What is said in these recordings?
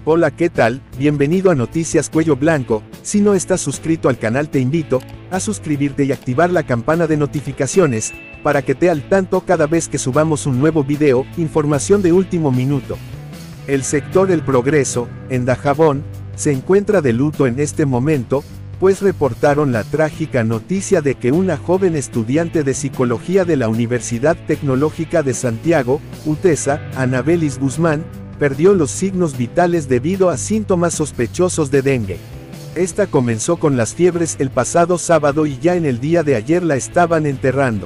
Hola, ¿qué tal? Bienvenido a Noticias Cuello Blanco. Si no estás suscrito al canal, te invito a suscribirte y activar la campana de notificaciones, para que te al tanto cada vez que subamos un nuevo video. Información de último minuto. El sector El Progreso, en Dajabón, se encuentra de luto en este momento, pues reportaron la trágica noticia de que una joven estudiante de psicología de la Universidad Tecnológica de Santiago, UTESA, Anabelis Guzmán, perdió los signos vitales debido a síntomas sospechosos de dengue. Esta comenzó con las fiebres el pasado sábado y ya en el día de ayer la estaban enterrando.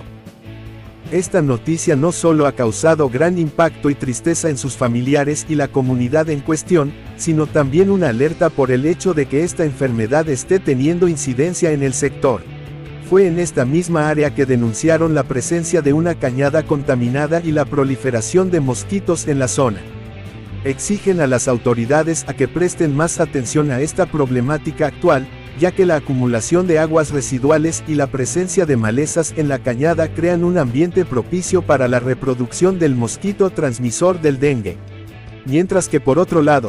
Esta noticia no solo ha causado gran impacto y tristeza en sus familiares y la comunidad en cuestión, sino también una alerta por el hecho de que esta enfermedad esté teniendo incidencia en el sector. Fue en esta misma área que denunciaron la presencia de una cañada contaminada y la proliferación de mosquitos en la zona. Exigen a las autoridades a que presten más atención a esta problemática actual, ya que la acumulación de aguas residuales y la presencia de malezas en la cañada crean un ambiente propicio para la reproducción del mosquito transmisor del dengue. Mientras que por otro lado,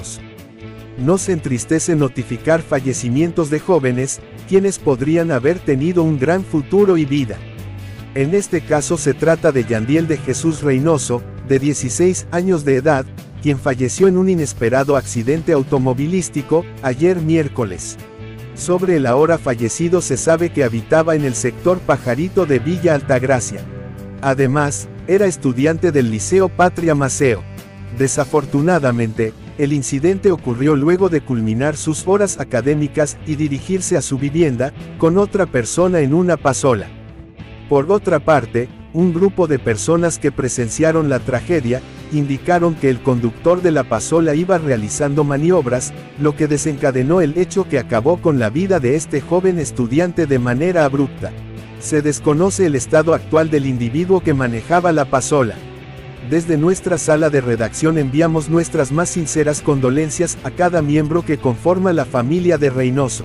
nos entristece notificar fallecimientos de jóvenes, quienes podrían haber tenido un gran futuro y vida. En este caso se trata de Yandiel de Jesús Reynoso, de 16 años de edad, quien falleció en un inesperado accidente automovilístico, ayer miércoles. Sobre el ahora fallecido se sabe que habitaba en el sector Pajarito de Villa Altagracia. Además, era estudiante del Liceo Patria Maceo. Desafortunadamente, el incidente ocurrió luego de culminar sus horas académicas y dirigirse a su vivienda, con otra persona en una pasola. Por otra parte, un grupo de personas que presenciaron la tragedia, indicaron que el conductor de la pasola iba realizando maniobras, lo que desencadenó el hecho que acabó con la vida de este joven estudiante de manera abrupta. Se desconoce el estado actual del individuo que manejaba la pasola. Desde nuestra sala de redacción enviamos nuestras más sinceras condolencias a cada miembro que conforma la familia de Reynoso.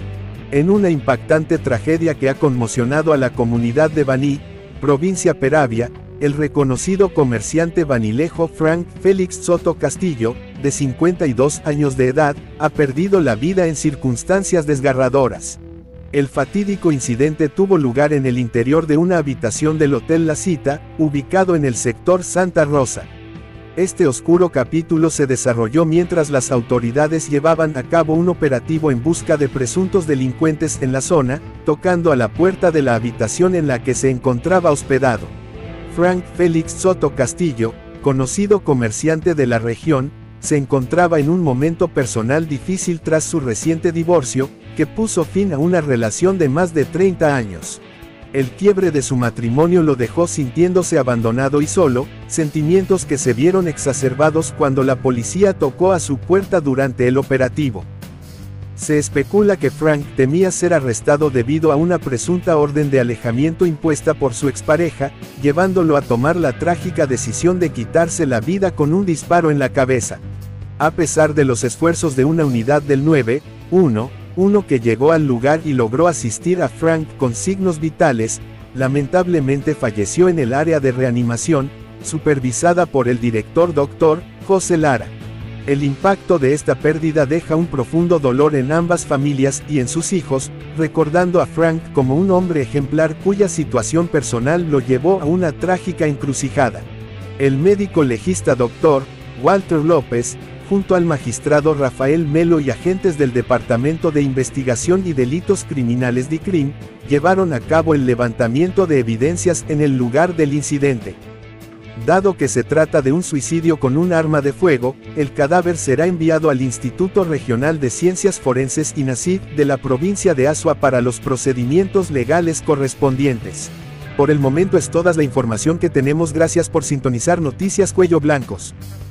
En una impactante tragedia que ha conmocionado a la comunidad de Baní, provincia Peravia, el reconocido comerciante banilejo Frank Félix Soto Castillo, de 52 años de edad, ha perdido la vida en circunstancias desgarradoras. El fatídico incidente tuvo lugar en el interior de una habitación del Hotel La Cita, ubicado en el sector Santa Rosa. Este oscuro capítulo se desarrolló mientras las autoridades llevaban a cabo un operativo en busca de presuntos delincuentes en la zona, tocando a la puerta de la habitación en la que se encontraba hospedado. Frank Félix Soto Castillo, conocido comerciante de la región, se encontraba en un momento personal difícil tras su reciente divorcio, que puso fin a una relación de más de 30 años. El quiebre de su matrimonio lo dejó sintiéndose abandonado y solo, sentimientos que se vieron exacerbados cuando la policía tocó a su puerta durante el operativo. Se especula que Frank temía ser arrestado debido a una presunta orden de alejamiento impuesta por su expareja, llevándolo a tomar la trágica decisión de quitarse la vida con un disparo en la cabeza. A pesar de los esfuerzos de una unidad del 911 que llegó al lugar y logró asistir a Frank con signos vitales, lamentablemente falleció en el área de reanimación, supervisada por el director Dr. José Lara. El impacto de esta pérdida deja un profundo dolor en ambas familias y en sus hijos, recordando a Frank como un hombre ejemplar cuya situación personal lo llevó a una trágica encrucijada. El médico legista Dr. Walter López, junto al magistrado Rafael Melo y agentes del Departamento de Investigación y Delitos Criminales DICRIM, llevaron a cabo el levantamiento de evidencias en el lugar del incidente. Dado que se trata de un suicidio con un arma de fuego, el cadáver será enviado al Instituto Regional de Ciencias Forenses INACID de la provincia de Azua para los procedimientos legales correspondientes. Por el momento es toda la información que tenemos. Gracias por sintonizar Noticias Cuello Blancos.